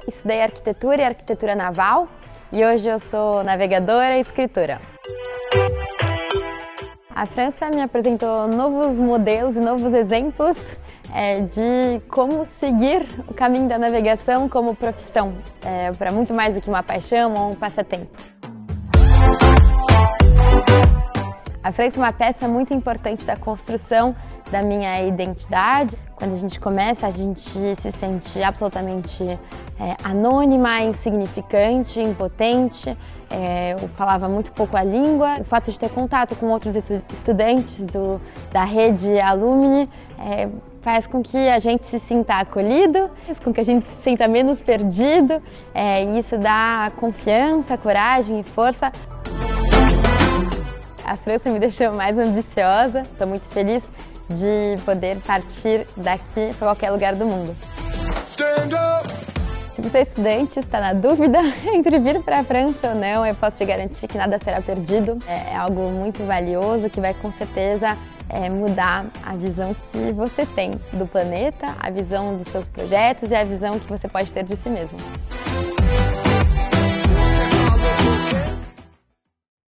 estudei arquitetura e arquitetura naval e hoje eu sou navegadora e escritora. A França me apresentou novos modelos e novos exemplos de como seguir o caminho da navegação como profissão, para muito mais do que uma paixão ou um passatempo. A França é uma peça muito importante da construção da minha identidade. Quando a gente começa, a gente se sente absolutamente anônima, insignificante, impotente. Eu falava muito pouco a língua. O fato de ter contato com outros estudantes da rede Alumni faz com que a gente se sinta acolhido, faz com que a gente se sinta menos perdido. E isso dá confiança, coragem e força. A França me deixou mais ambiciosa. Estou muito feliz de poder partir daqui para qualquer lugar do mundo. Se você é estudante e está na dúvida entre vir para a França ou não, eu posso te garantir que nada será perdido. É algo muito valioso que vai com certeza mudar a visão que você tem do planeta, a visão dos seus projetos e a visão que você pode ter de si mesmo.